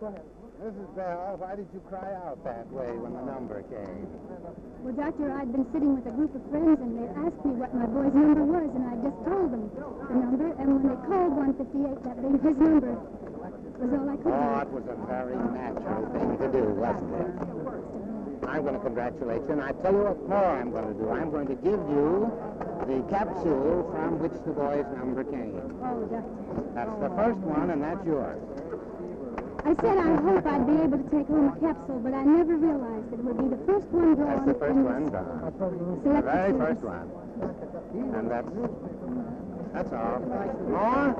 Mrs. Bell, why did you cry out that way when the number came? Well, Doctor, I'd been sitting with a group of friends, and they asked me what my boy's number was, and I just told them the number, and when they called 158, that being his number, was all I could do. Oh, it was a very natural thing to do, wasn't it? I'm going to congratulate you, and I tell you what more I'm going to do. I'm going to give you the capsule from which the boy's number came. Oh, Doctor. That's the first one, and that's yours. I said I hope I'd be able to take home a capsule, but I never realized that it would be the first one drawn. That's the first one drawn. The very first one. And that's all. More?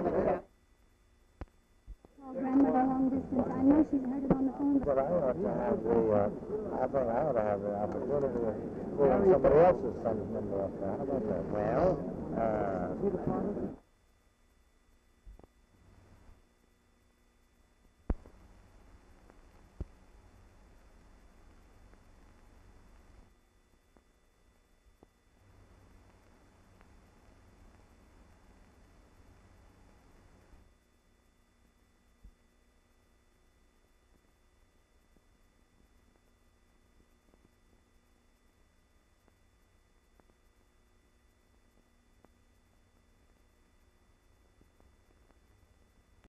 Oh, Grandmother, long distance. I know she's heard it on the phone. But I ought to have I think I ought to have the opportunity of pulling somebody else's son's number up there. How about that? Well,